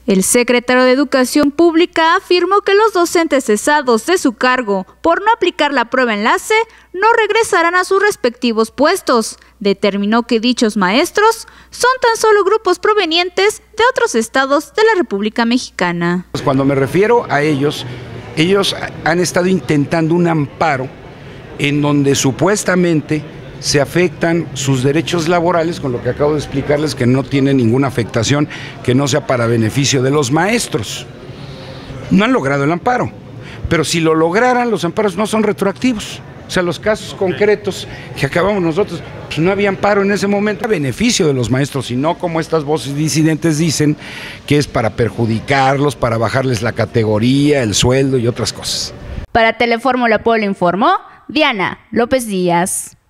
El secretario de Educación Pública afirmó que los docentes cesados de su cargo por no aplicar la prueba enlace no regresarán a sus respectivos puestos. Determinó que dichos maestros son tan solo grupos provenientes de otros estados de la República Mexicana. Cuando me refiero a ellos han estado intentando un amparo en donde supuestamente se afectan sus derechos laborales, con lo que acabo de explicarles, que no tiene ninguna afectación que no sea para beneficio de los maestros. No han logrado el amparo, pero si lo lograran, los amparos no son retroactivos. O sea, los casos concretos que acabamos nosotros, pues no había amparo en ese momento a beneficio de los maestros, sino como estas voces disidentes dicen, que es para perjudicarlos, para bajarles la categoría, el sueldo y otras cosas. Para Telefórmula Puebla informó Diana López Díaz.